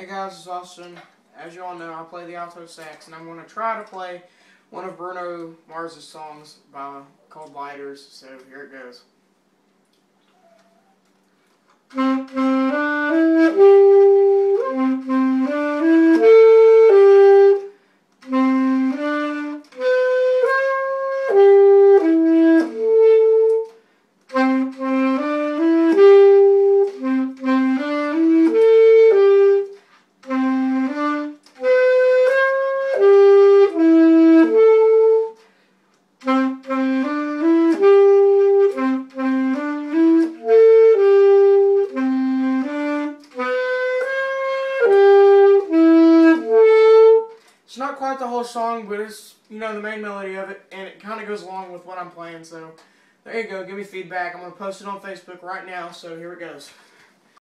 Hey guys, it's Austin. As you all know, I play the alto sax, and I'm going to try to play one of Bruno Mars's songs called Lighters, so here it goes. It's not quite the whole song, but it's, the main melody of it, and it kind of goes along with what I'm playing, so there you go. Give me feedback. I'm going to post it on Facebook right now, so here it goes.